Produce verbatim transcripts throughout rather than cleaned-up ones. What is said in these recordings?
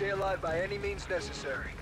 Stay alive by any means necessary.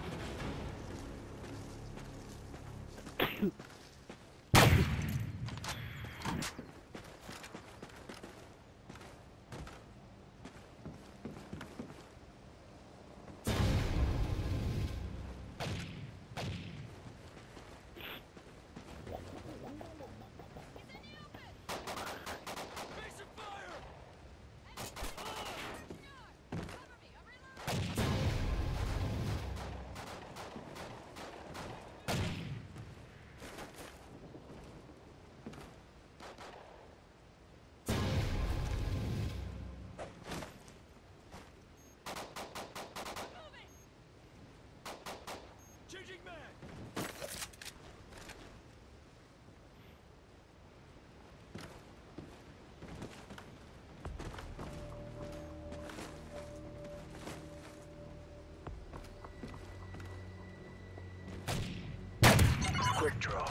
Quick draw.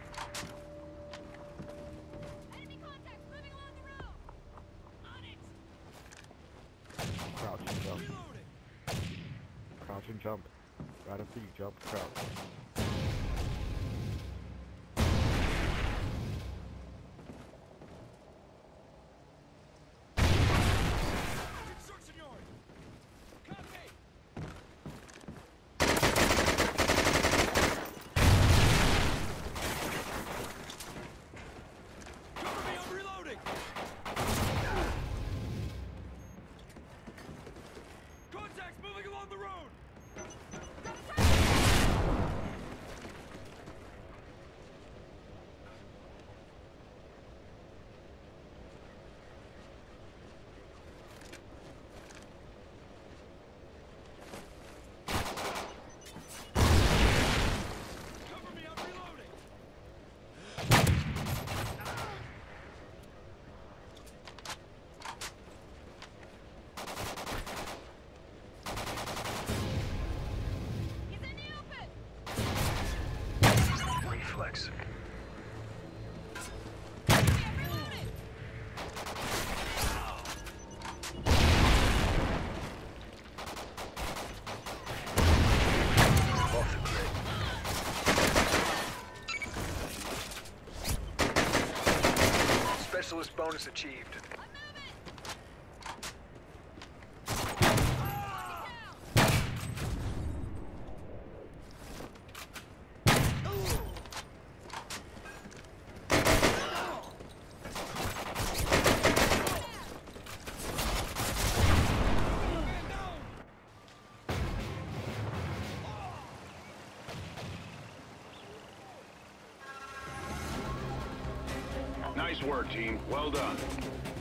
Enemy contact moving along the road. On it. Crouch and jump. Crouch and jump. Right after you jump, crouch. Construction yard. Copy. Cover me, I'm reloading. Contacts moving along the road. Cover me, I'm reloading. He's in the open. Reflex. I'm reloading. Off the grid. Specialist bonus achieved. I'm moving. Nice work, team. Well done.